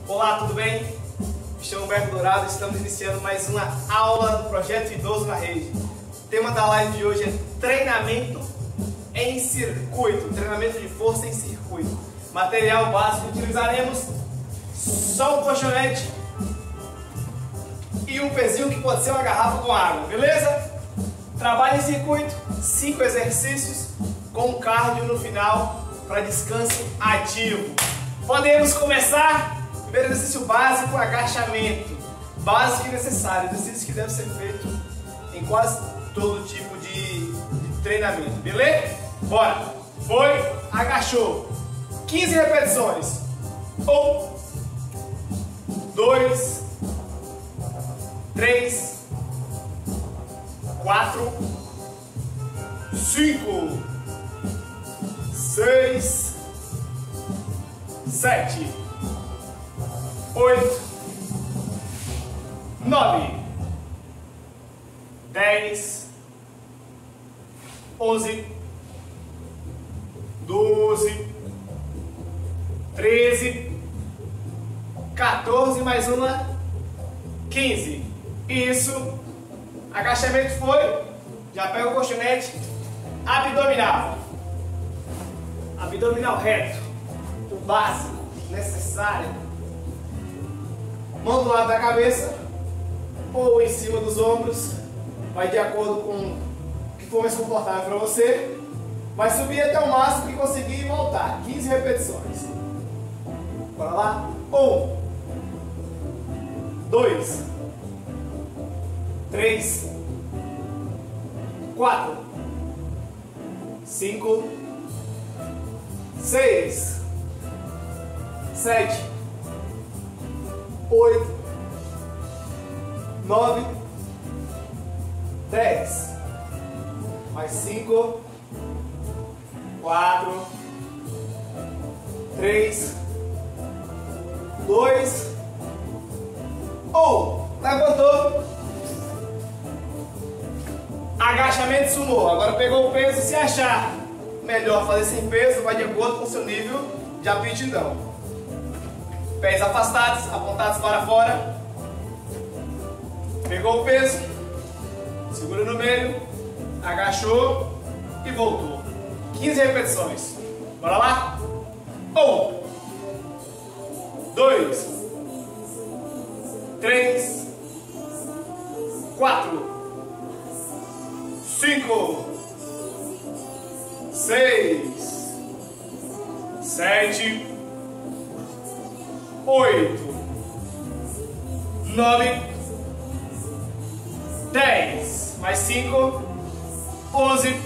Olá, tudo bem? Me chamo Humberto Dourado, estamos iniciando mais uma aula do Projeto Idoso na Rede. O tema da live de hoje é treinamento em circuito, treinamento de força em circuito. Material básico, utilizaremos só um colchonete e um pezinho que pode ser uma garrafa com água, beleza? Trabalho em circuito, 5 exercícios com cardio no final para descanso ativo. Podemos começar? Primeiro exercício básico, agachamento. Básico e necessário, exercício que deve ser feito em quase todo tipo de treinamento, beleza? Bora! Foi, agachou. 15 repetições. 1, 2, 3, 4, 5, 6, 7, 8, 9, 10, 11, 12, 13, 14, mais uma, 15. Isso. Agachamento foi. Já pega o colchonete. Abdominal. Abdominal reto. O básico, necessário. Mão do lado da cabeça ou em cima dos ombros. Vai de acordo com o que for mais confortável para você. Vai subir até o máximo que conseguir e voltar. 15 repetições. Bora lá? 1, 2, 3, 4, 5, 6, 7, 8, 9, 10, mais 5, 4, 3, 2, 1. Levantou. Agachamento sumô. Agora pegou o peso. Se achar melhor fazer sem peso, vai de acordo com o seu nível de aptidão. Pés afastados, apontados para fora. Pegou o peso. Segura no meio. Agachou e voltou. 15 repetições. Bora lá? 1, 2, 3, 4, 5, 6, 7, 8, 9, 10, mais 5, 11,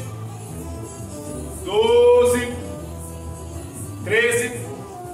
12, 13,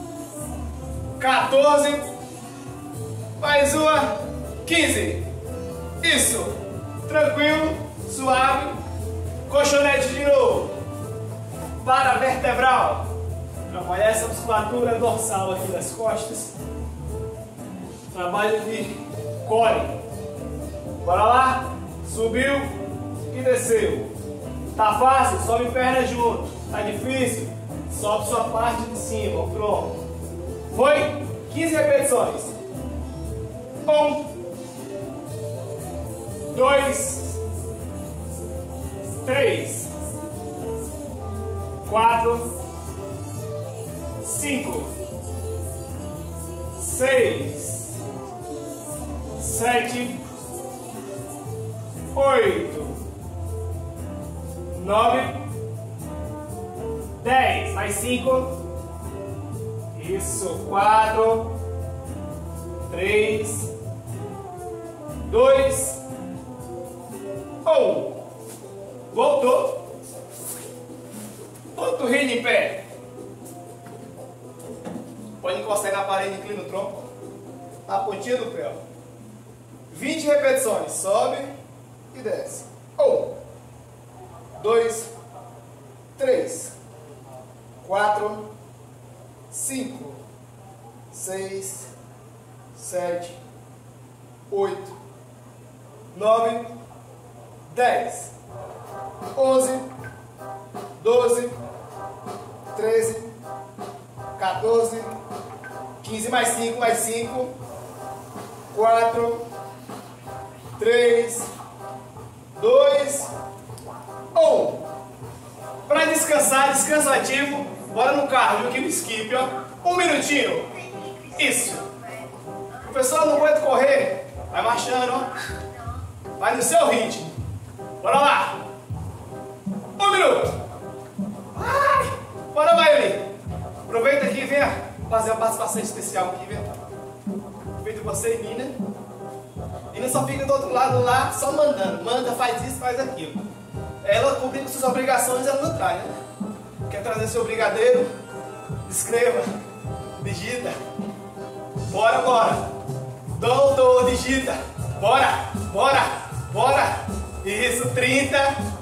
14, mais uma, 15. Isso, tranquilo, suave. Colchonete de novo. Paravertebral. Trabalhar essa musculatura dorsal aqui das costas. Trabalho de core. Bora lá. Subiu e desceu. Tá fácil? Sobe perna junto. Tá difícil? Sobe sua parte de cima, o tronco. Foi? 15 repetições. 1, 2, 3, 4, 5, 6, 7, 8, 9, 10, mais 5. Isso, 4, 3, 2, 1. Voltou. Panturrilha em pé. Pode encostar na parede, inclina o tronco. Na pontinha do pé. 20 repetições. Sobe e desce. 1, 2, 3, 4, 5, 6, 7, 8, 9, 10, 11, 12, 13, 14, 15 mais 5 mais 5. 4, 3, 2, 1. Para descansar, descanso ativo, bora no cardio aqui no skip, ó. 1 minutinho. Isso. O pessoal não pode correr, vai marchando, ó. Vai no seu ritmo. Bora lá. 1 minuto. Ai, bora, Maeli. Aproveita aqui e venha fazer uma participação especial aqui, vem. Aproveita você e Nina. Nina só fica do outro lado lá, só mandando. Manda, faz isso, faz aquilo. Ela cumprindo suas obrigações, ela não traz, né? Quer trazer seu brigadeiro? Escreva. Digita. Bora, bora. Doutor, digita. Bora, bora, bora. Isso, 30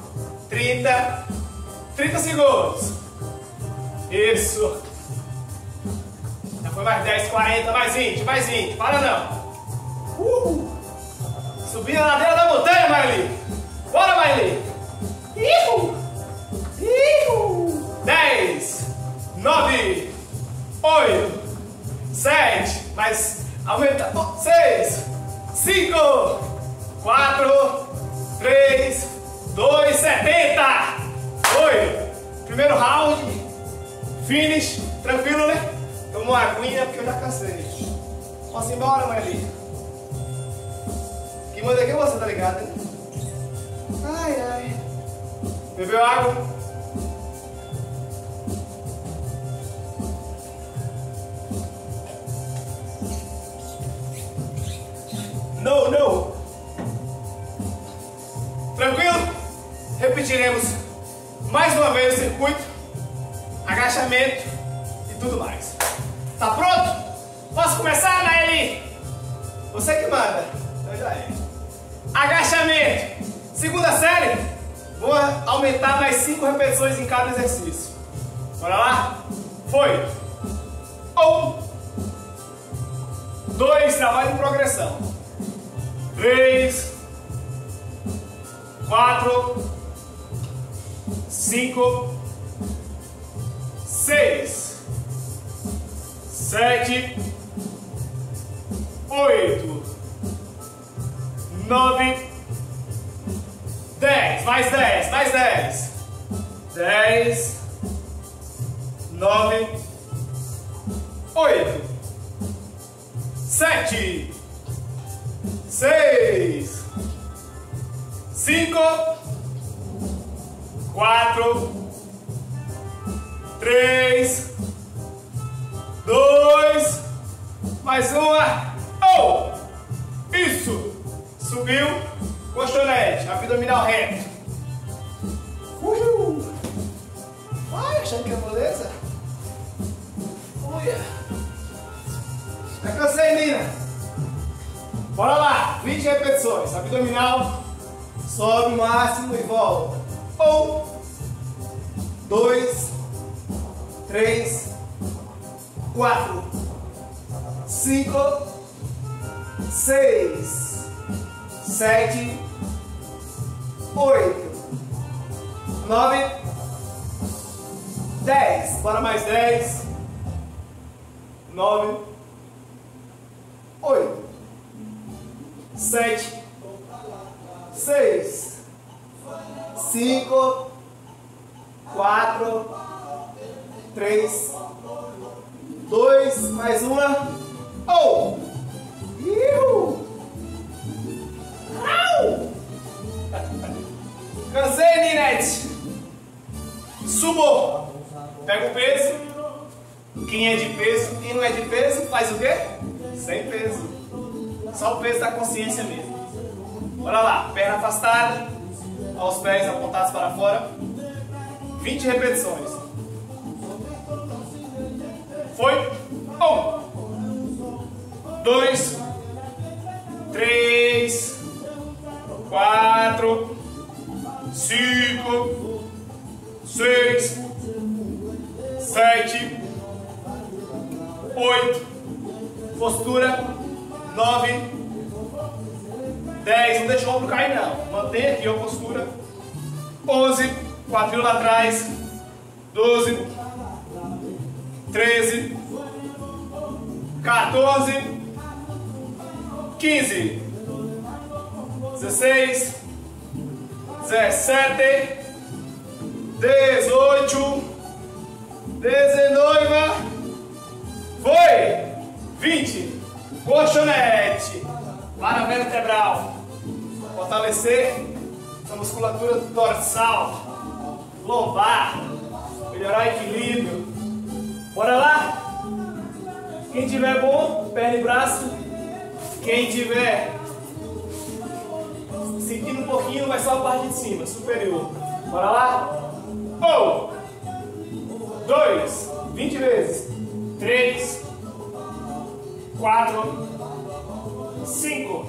segundos. Isso. Já foi mais 10, 40, mais 20, mais 20. Para não. Subindo a ladeira da montanha, Maeli. Bora, Maeli. 10, 9, 8, 7, mais aumenta, 6, 5, 4, 3, 2, 70. Foi. Primeiro round. Finish. Tranquilo, né? Tomou uma aguinha porque eu já cansei. Posso ir embora, Maeli? Quem manda aqui é você, tá ligado, né? Ai, ai. Bebeu água? Não, não. Tranquilo? Repetiremos mais uma vez o circuito, agachamento e tudo mais. Tá pronto? Posso começar, Maeli? Você que manda. Então já é. Agachamento. Segunda série. Vou aumentar mais 5 repetições em cada exercício. Bora lá? Foi. 1, 2, trabalho em progressão. 3, 4, 5, 6, 7, 8, 9, 10, mais 10, mais 10, 10, 9, 8, 7, 6, 5, 4, 3, 2, mais uma. Isso! Subiu, colchonete, abdominal reto. Vai, achando que é moleza? Olha. Já cansei, Nina. Bora lá, 20 repetições. Abdominal, sobe o máximo e volta. 1, 2, 3, 4, 5, 6, 7, 8, 9, 10. Bora mais 10, 9, 8, 7, 6, 5, 4, 3, 2, mais uma. Cansei, Ninete. Subo. Pega o peso. Quem é de peso, quem não é de peso, faz o quê? Sem peso. Só o peso da consciência mesmo. Bora lá. Perna afastada. Aos pés apontados para fora. 20 repetições. Foi. 1, 2, 3, 4, 5, 6, 7, 8, postura, 9, 10, não deixa o ombro cair não, mantenha aqui a postura, 11, quadril lá atrás, 12, 13, 14, 15, 16, 17, 18, 19, foi! 20, colchonete, para vertebral, fortalecer essa musculatura dorsal, lombar, melhorar o equilíbrio. Bora lá? Quem tiver bom, perna e braço. Quem tiver sentindo um pouquinho, vai só a parte de cima, superior. Bora lá? 1, 2, 20 vezes. 3, 4, 5,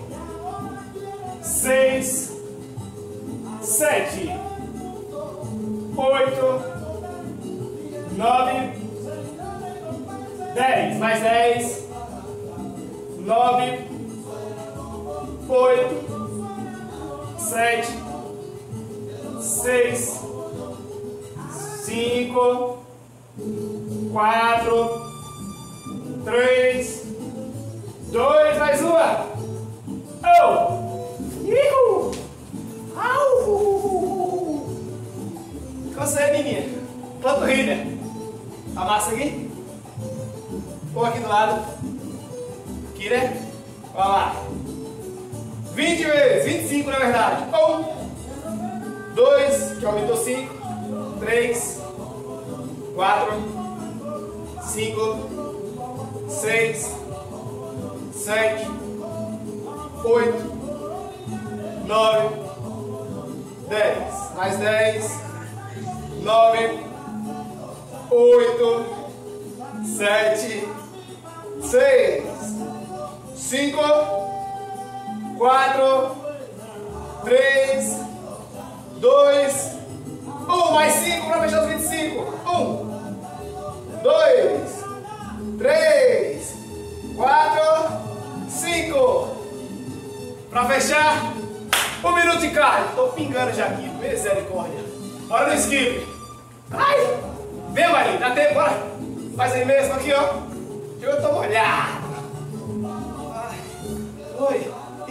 6, 7, 8, 9, 10, mais 10, 9, 8, 7, 6, 5, 4, 3, 2, mais uma. Ihu! Au! Cansei, menina. Panturrilha. Amassa aqui. Ou aqui do lado. Aqui, né? Olha lá. 20 vezes. 25 na verdade. 1, 2, que aumentou 5. 3, 4, 5, 6, 7, 8, 9, 10. Mais 10, 9, 8, 7, 6, 5, 4, 3, 2, 1. Mais 5 para fechar os 25. 1, 2, 3, 4, 5. Para fechar, 1 minuto de cardio. Tô pingando já aqui, misericórdia. Bora no skip. Ai! Vem, Marinho, dá tempo, bora. Faz aí mesmo, aqui, ó. Eu tô molhado. Ai. Oi.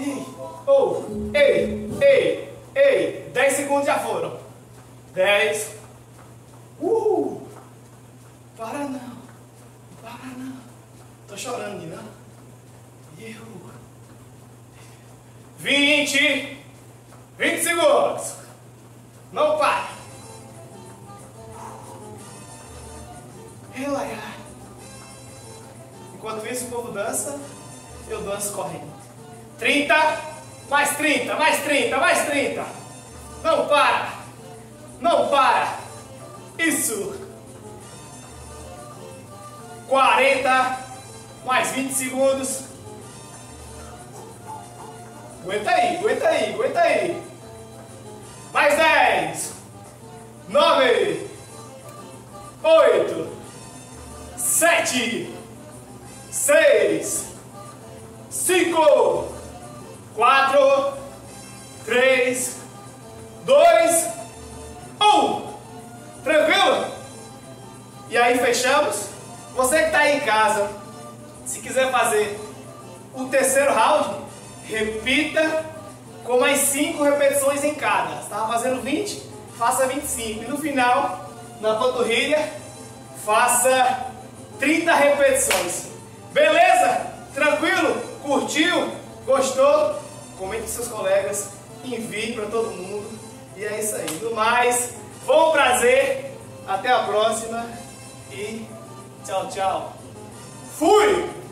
Ei. 10 segundos já foram. 10. Para não. Tô chorando, menina. 20 segundos. Não para. Relaxar. Enquanto isso o povo dança, eu danço correndo. 30, mais 30, mais 30, mais 30. Não para. Isso. 40, mais 20 segundos. Aguenta aí. Mais 10, 9, 8, 7, 6, 5, 4, 3, 2, 1. Tranquilo? E aí fechamos. Você que está aí em casa, se quiser fazer o terceiro round, repita com mais 5 repetições em cada. Você estava fazendo 20, faça 25. E no final, na panturrilha, faça 30 repetições. Beleza? Tranquilo? Curtiu? Gostou? Comente com seus colegas, envie para todo mundo. E é isso aí. No mais, foi um prazer. Até a próxima. E tchau, tchau. Fui!